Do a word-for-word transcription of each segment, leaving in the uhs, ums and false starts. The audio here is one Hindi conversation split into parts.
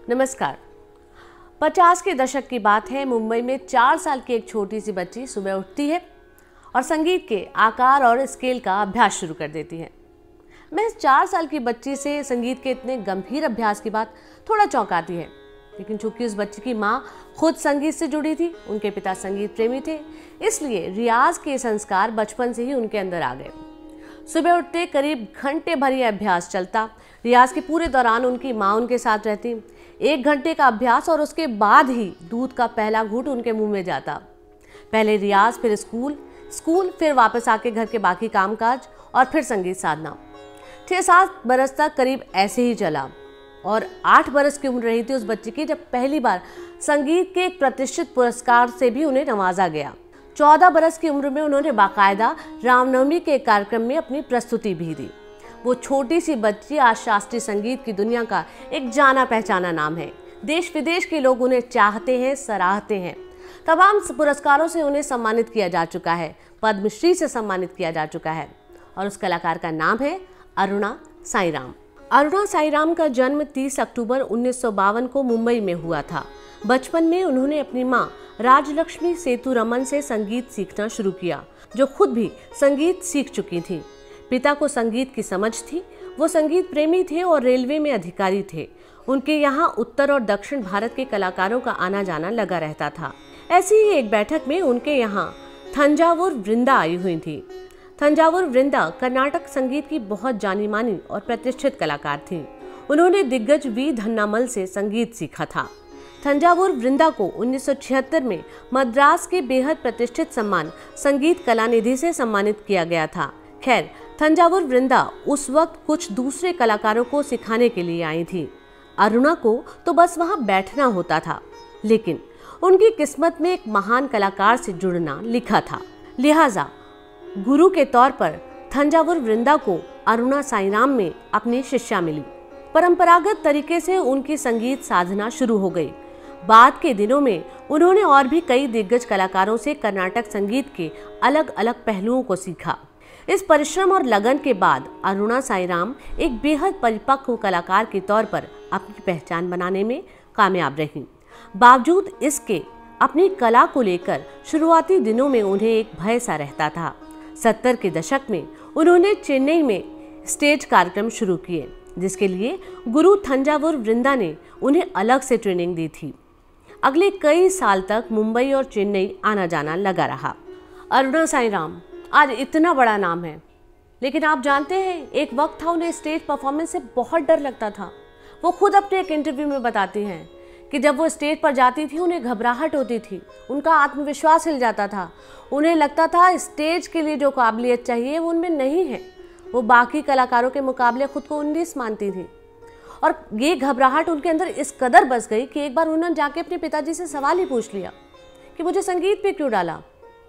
नमस्कार। पचास के दशक की बात है। मुंबई में चार साल की एक छोटी सी बच्ची सुबह उठती है और संगीत के आकार और स्केल का अभ्यास शुरू कर देती है। महज चार साल की बच्ची से संगीत के इतने गंभीर अभ्यास की बात थोड़ा चौंकाती है, लेकिन चूंकि उस बच्ची की माँ खुद संगीत से जुड़ी थी, उनके पिता संगीत प्रेमी थे, इसलिए रियाज के संस्कार बचपन से ही उनके अंदर आ गए। सुबह उठते करीब घंटे भर यह अभ्यास चलता। रियाज के पूरे दौरान उनकी माँ उनके साथ रहती। एक घंटे का अभ्यास और उसके बाद ही दूध का पहला घूंट उनके मुंह में जाता। पहले रियाज, फिर स्कूल स्कूल फिर वापस आके घर के बाकी कामकाज और फिर संगीत साधना। छः सात बरस तक करीब ऐसे ही चला और आठ बरस की उम्र रही थी उस बच्ची की जब पहली बार संगीत के एक प्रतिष्ठित पुरस्कार से भी उन्हें नवाजा गया। चौदह बरस की उम्र में उन्होंने बाकायदा रामनवमी के कार्यक्रम में अपनी प्रस्तुति भी दी। वो छोटी सी बच्ची आज शास्त्रीय संगीत की दुनिया का एक जाना पहचाना नाम है। देश विदेश के लोग उन्हें चाहते हैं, सराहते हैं। तमाम पुरस्कारों से उन्हें सम्मानित किया जा चुका है, पद्मश्री से सम्मानित किया जा चुका है और उस कलाकार का नाम है अरुणा साईराम। अरुणा साईराम का जन्म तीस अक्टूबर उन्नीस सौ बावन को मुंबई में हुआ था। बचपन में उन्होंने अपनी माँ राजलक्ष्मी सेतुरमन से संगीत सीखना शुरू किया, जो खुद भी संगीत सीख चुकी थी। पिता को संगीत की समझ थी, वो संगीत प्रेमी थे और रेलवे में अधिकारी थे। उनके यहाँ उत्तर और दक्षिण भारत के कलाकारों का आना जाना लगा रहता था। ऐसी ही एक बैठक में उनके यहाँ थंजावुर वृंदा आई हुई थी। थंजावुर वृंदा कर्नाटक संगीत की बहुत जानी मानी और प्रतिष्ठित कलाकार थी। उन्होंने दिग्गज वी धन्नामल से संगीत सीखा था। थंजावुर वृंदा को उन्नीस सौ छिहत्तर में मद्रास के बेहद प्रतिष्ठित सम्मान संगीत कलानिधि से सम्मानित किया गया था। खैर, थंजावुर वृंदा उस वक्त कुछ दूसरे कलाकारों को सिखाने के लिए आई थी। अरुणा को तो बस वहां बैठना होता था, लेकिन उनकी किस्मत में एक महान कलाकार से जुड़ना लिखा था। लिहाजा गुरु के तौर पर थंजावुर वृंदा को अरुणा साईराम में अपनी शिष्या मिली। परंपरागत तरीके से उनकी संगीत साधना शुरू हो गई। बाद के दिनों में उन्होंने और भी कई दिग्गज कलाकारों से कर्नाटक संगीत के अलग अलग पहलुओं को सीखा। इस परिश्रम और लगन के बाद अरुणा साईराम एक बेहद परिपक्व कलाकार के तौर पर अपनी पहचान बनाने में कामयाब रही। बावजूद इसके अपनी कला को लेकर शुरुआती दिनों में उन्हें एक भय सा रहता था। सत्तर के दशक में उन्होंने चेन्नई में स्टेज कार्यक्रम शुरू किए, जिसके लिए गुरु थंजावुर वृंदा ने उन्हें अलग से ट्रेनिंग दी थी। अगले कई साल तक मुंबई और चेन्नई आना जाना लगा रहा। अरुणा साईराम आज इतना बड़ा नाम है, लेकिन आप जानते हैं एक वक्त था उन्हें स्टेज परफॉर्मेंस से बहुत डर लगता था। वो खुद अपने एक इंटरव्यू में बताती हैं कि जब वो स्टेज पर जाती थी उन्हें घबराहट होती थी, उनका आत्मविश्वास हिल जाता था। उन्हें लगता था स्टेज के लिए जो काबिलियत चाहिए वो उनमें नहीं है। वो बाकी कलाकारों के मुकाबले खुद को उन्नीस मानती थी और ये घबराहट उनके अंदर इस कदर बस गई कि एक बार उन्होंने जाके अपने पिताजी से सवाल ही पूछ लिया कि मुझे संगीत पे क्यों डाला।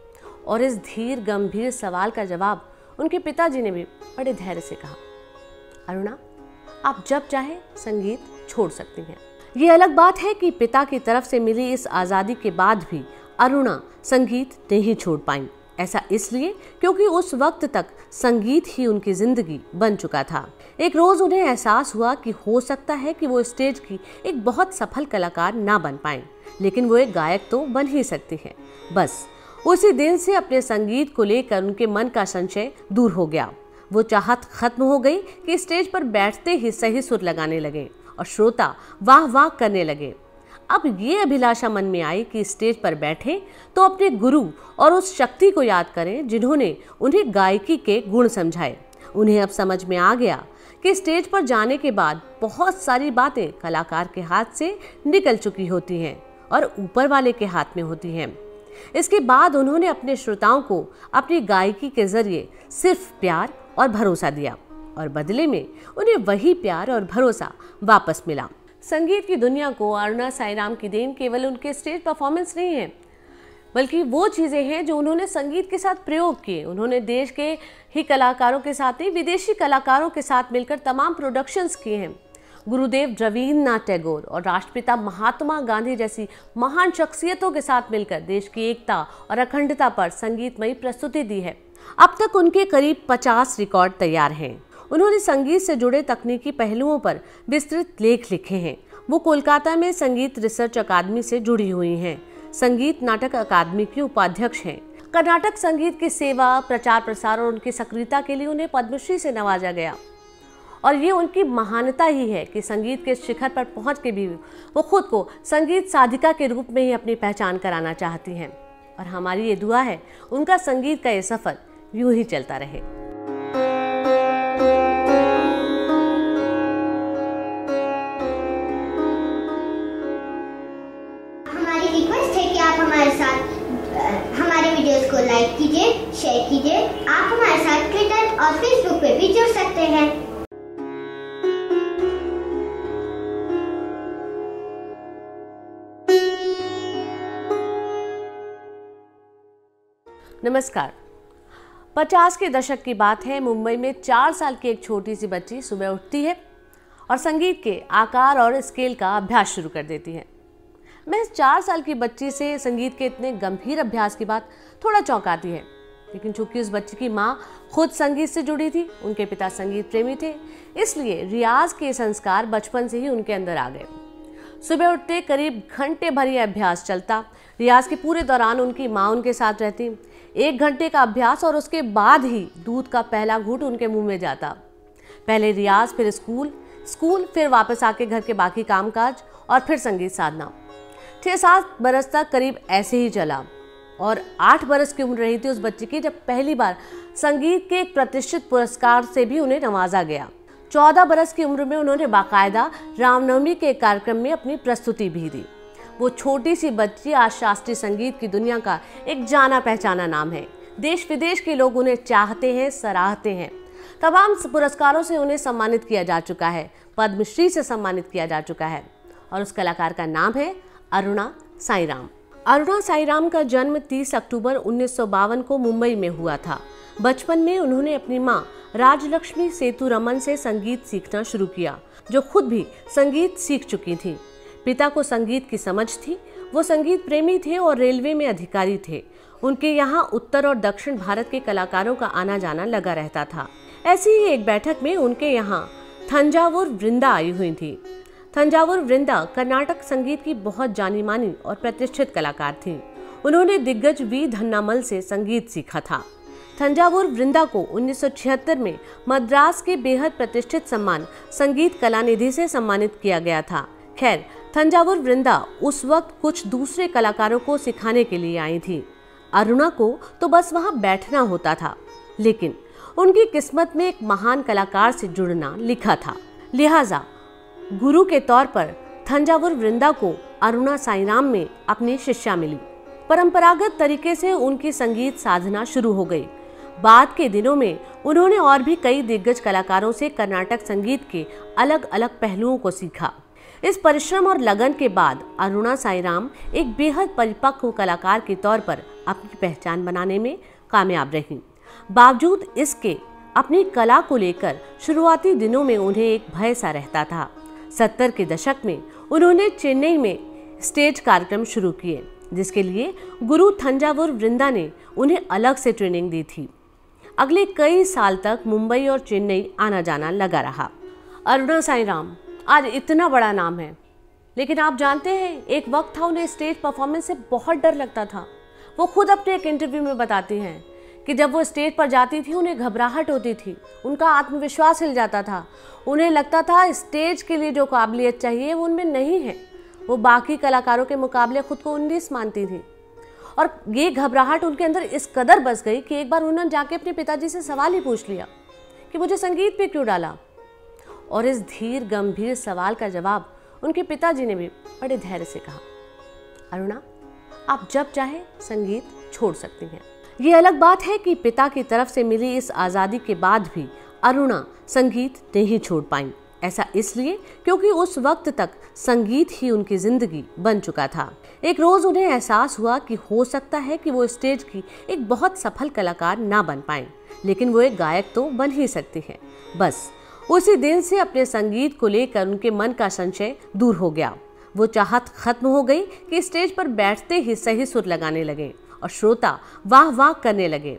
और इस धीर गंभीर सवाल का जवाब उनके पिताजी ने भी बड़े धैर्य से कहा, अरुणा, आप जब चाहे संगीत छोड़ सकती हैं। ये अलग बात है कि पिता की तरफ से मिली इस आज़ादी के बाद भी अरुणा संगीत नहीं छोड़ पाई। ऐसा इसलिए क्योंकि उस वक्त तक संगीत ही उनकी जिंदगी बन चुका था। एक रोज उन्हें एहसास हुआ कि हो सकता है कि वो स्टेज की एक बहुत सफल कलाकार ना बन पाएं, लेकिन वो एक गायक तो बन ही सकती हैं। बस उसी दिन से अपने संगीत को लेकर उनके मन का संशय दूर हो गया। वो चाहत खत्म हो गई कि स्टेज पर बैठते ही सही सुर लगाने लगे और श्रोता वाह वाह करने लगे। अब ये अभिलाषा मन में आई कि स्टेज पर बैठे तो अपने गुरु और उस शक्ति को याद करें जिन्होंने उन्हें गायकी के गुण समझाए। उन्हें अब समझ में आ गया कि स्टेज पर जाने के बाद बहुत सारी बातें कलाकार के हाथ से निकल चुकी होती हैं और ऊपर वाले के हाथ में होती हैं। इसके बाद उन्होंने अपने श्रोताओं को अपनी गायकी के जरिए सिर्फ प्यार और भरोसा दिया और बदले में उन्हें वही प्यार और भरोसा वापस मिला। संगीत की दुनिया को अरुणा साईराम की देन केवल उनके स्टेज परफॉर्मेंस नहीं है, बल्कि वो चीज़ें हैं जो उन्होंने संगीत के साथ प्रयोग किए। उन्होंने देश के ही कलाकारों के साथ ही विदेशी कलाकारों के साथ मिलकर तमाम प्रोडक्शंस किए हैं। गुरुदेव रवींद्रनाथ टैगोर और राष्ट्रपिता महात्मा गांधी जैसी महान शख्सियतों के साथ मिलकर देश की एकता और अखंडता पर संगीतमयी प्रस्तुति दी है। अब तक उनके करीब पचास रिकॉर्ड तैयार हैं। उन्होंने संगीत से जुड़े तकनीकी पहलुओं पर विस्तृत लेख लिखे हैं। वो कोलकाता में संगीत रिसर्च अकादमी से जुड़ी हुई हैं। संगीत नाटक अकादमी की उपाध्यक्ष हैं। कर्नाटक संगीत की सेवा, प्रचार प्रसार और उनकी सक्रियता के लिए उन्हें पद्मश्री से नवाजा गया। और ये उनकी महानता ही है कि संगीत के शिखर पर पहुंच के भी वो खुद को संगीत साधिका के रूप में ही अपनी पहचान कराना चाहती हैं। और हमारी ये दुआ है उनका संगीत का ये सफर यूं ही चलता रहे। हमारी रिक्वेस्ट है कि आप हमारे साथ हमारे वीडियोस को लाइक कीजिए, शेयर कीजिए। आप हमारे साथ ट्विटर और फेसबुक पे भी जुड़ सकते हैं। नमस्कार। पचास के दशक की बात है। मुंबई में चार साल की एक छोटी सी बच्ची सुबह उठती है और संगीत के आकार और स्केल का अभ्यास शुरू कर देती है। महज चार साल की बच्ची से संगीत के इतने गंभीर अभ्यास की बात थोड़ा चौंकाती है, लेकिन चूंकि उस बच्ची की माँ खुद संगीत से जुड़ी थी, उनके पिता संगीत प्रेमी थे, इसलिए रियाज के संस्कार बचपन से ही उनके अंदर आ गए। सुबह उठते करीब घंटे भर यह अभ्यास चलता। रियाज के पूरे दौरान उनकी माँ उनके साथ रहती। एक घंटे का अभ्यास और उसके बाद ही दूध का पहला घूंट उनके मुंह में जाता। पहले रियाज, फिर स्कूल स्कूल फिर वापस आके घर के बाकी कामकाज और फिर संगीत साधना। छः सात बरस तक करीब ऐसे ही चला और आठ बरस की उम्र रही थी उस बच्ची की जब पहली बार संगीत के एक प्रतिष्ठित पुरस्कार से भी उन्हें नवाजा गया। चौदह बरस की उम्र में उन्होंने बाकायदा रामनवमी के कार्यक्रम में अपनी प्रस्तुति भी दी। वो छोटी सी बच्ची आज शास्त्रीय संगीत की दुनिया का एक जाना पहचाना नाम है। देश विदेश के लोग उन्हें चाहते हैं, सराहते हैं। तमाम पुरस्कारों से उन्हें सम्मानित किया जा चुका है। पद्मश्री से सम्मानित किया जा चुका है। और उस कलाकार का नाम है अरुणा साईराम। अरुणा साईराम का जन्म तीस अक्टूबर उन्नीस सौ बावन को मुंबई में हुआ था। बचपन में उन्होंने अपनी माँ राजलक्ष्मी सेतुरमन से संगीत सीखना शुरू किया, जो खुद भी संगीत सीख चुकी थी। पिता को संगीत की समझ थी। वो संगीत प्रेमी थे और रेलवे में अधिकारी थे। उनके यहाँ उत्तर और दक्षिण भारत के कलाकारों का आना जाना लगा रहता था। ऐसी ही एक बैठक में उनके यहाँ थंजावुर वृंदा आई हुई थी। थंजावुर वृंदा कर्नाटक संगीत की बहुत जानी मानी और प्रतिष्ठित कलाकार थी। उन्होंने दिग्गज वी धन्नामल से संगीत सीखा था। थंजावुर वृंदा को उन्नीस सौ छिहत्तर में मद्रास के बेहद प्रतिष्ठित सम्मान संगीत कलानिधि से सम्मानित किया गया था। खैर, थंजावुर वृंदा उस वक्त कुछ दूसरे कलाकारों को सिखाने के लिए आई थी। अरुणा को तो बस वहां बैठना होता था, लेकिन उनकी किस्मत में एक महान कलाकार से जुड़ना लिखा था। लिहाजा गुरु के तौर पर थंजावुर वृंदा को अरुणा साईराम में अपनी शिष्या मिली। परंपरागत तरीके से उनकी संगीत साधना शुरू हो गई। बाद के दिनों में उन्होंने और भी कई दिग्गज कलाकारों से कर्नाटक संगीत के अलग अलग पहलुओं को सीखा। इस परिश्रम और लगन के बाद अरुणा साईराम एक बेहद परिपक्व कलाकार के तौर पर अपनी पहचान बनाने में कामयाब रही। बावजूद इसके अपनी कला को लेकर शुरुआती दिनों में उन्हें एक भय सा रहता था। सत्तर के दशक में उन्होंने चेन्नई में स्टेज कार्यक्रम शुरू किए, जिसके लिए गुरु थंजावुर वृंदा ने उन्हें अलग से ट्रेनिंग दी थी। अगले कई साल तक मुंबई और चेन्नई आना जाना लगा रहा। अरुणा साईराम आज इतना बड़ा नाम है, लेकिन आप जानते हैं एक वक्त था उन्हें स्टेज परफॉर्मेंस से बहुत डर लगता था। वो खुद अपने एक इंटरव्यू में बताती हैं कि जब वो स्टेज पर जाती थी उन्हें घबराहट होती थी, उनका आत्मविश्वास हिल जाता था। उन्हें लगता था स्टेज के लिए जो काबिलियत चाहिए वो उनमें नहीं है। वो बाकी कलाकारों के मुकाबले खुद को उन्नीस मानती थी। और ये घबराहट उनके अंदर इस कदर बस गई कि एक बार उन्होंने जाके अपने पिताजी से सवाल ही पूछ लिया कि मुझे संगीत पे क्यों डाला। और इस धीर गंभीर सवाल का जवाब उनके पिताजी ने भी बड़े धैर्य से कहा, अरुणा, आप जब चाहे संगीत छोड़ सकती हैं। ये अलग बात है कि पिता की तरफ से मिली इस आज़ादी के बाद भी अरुणा संगीत नहीं छोड़ पाई। ऐसा इसलिए क्योंकि उस वक्त तक संगीत ही उनकी जिंदगी बन चुका था। एक रोज उन्हें एहसास हुआ कि हो सकता है कि वो स्टेज की एक बहुत सफल कलाकार ना बन पाए, लेकिन वो एक गायक तो बन ही सकती है। बस उसी दिन से अपने संगीत को लेकर उनके मन का संशय दूर हो गया। वो चाहत खत्म हो गई कि स्टेज पर बैठते ही सही सुर लगाने लगे और श्रोता वाह वाह करने लगे।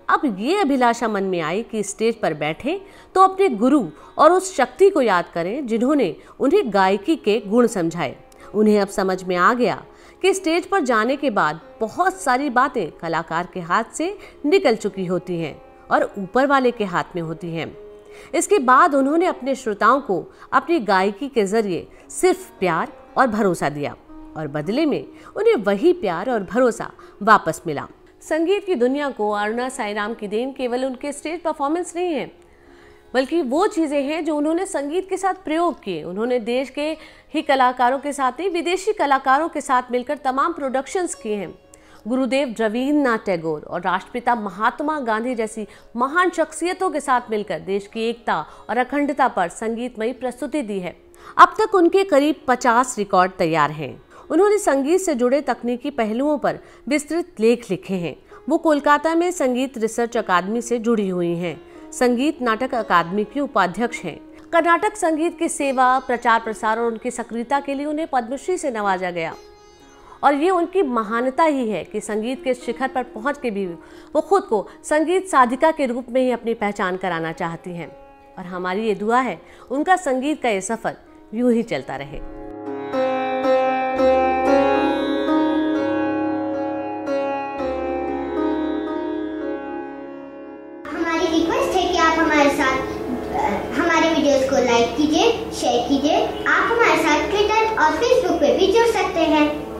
अब ये अभिलाषा मन में आई कि स्टेज पर बैठे तो अपने गुरु और उस शक्ति को याद करें जिन्होंने उन्हें गायकी के गुण समझाए। उन्हें अब समझ में आ गया कि स्टेज पर जाने के बाद बहुत सारी बातें कलाकार के हाथ से निकल चुकी होती हैं और ऊपर वाले के हाथ में होती हैं। इसके बाद उन्होंने अपने श्रोताओं को अपनी गायकी के जरिए सिर्फ प्यार और भरोसा दिया और बदले में उन्हें वही प्यार और भरोसा वापस मिला। संगीत की दुनिया को अरुणा साईराम की देन केवल उनके स्टेज परफॉर्मेंस नहीं है, बल्कि वो चीज़ें हैं जो उन्होंने संगीत के साथ प्रयोग किए। उन्होंने देश के ही कलाकारों के साथ ही विदेशी कलाकारों के साथ मिलकर तमाम प्रोडक्शंस किए हैं। गुरुदेव रवींद्रनाथ टैगोर और राष्ट्रपिता महात्मा गांधी जैसी महान शख्सियतों के साथ मिलकर देश की एकता और अखंडता पर संगीतमयी प्रस्तुति दी है। अब तक उनके करीब पचास रिकॉर्ड तैयार हैं। उन्होंने संगीत से जुड़े तकनीकी पहलुओं पर विस्तृत लेख लिखे हैं। वो कोलकाता में संगीत रिसर्च अकादमी से जुड़ी हुई हैं। संगीत नाटक अकादमी की उपाध्यक्ष हैं। कर्नाटक संगीत की सेवा, प्रचार प्रसार और उनकी सक्रियता के लिए उन्हें पद्मश्री से नवाजा गया और ये उनकी महानता ही है कि संगीत के शिखर पर पहुंच के भी वो खुद को संगीत साधिका के रूप में ही अपनी पहचान कराना चाहती हैं। और हमारी ये दुआ है उनका संगीत का ये सफर यूं ही चलता रहे। हमारी रिक्वेस्ट है कि आप हमारे साथ हमारे वीडियोस को लाइक कीजिए, शेयर कीजिए। आप हमारे साथ ट्विटर और फेसबुक पे भी जुड़ सकते हैं।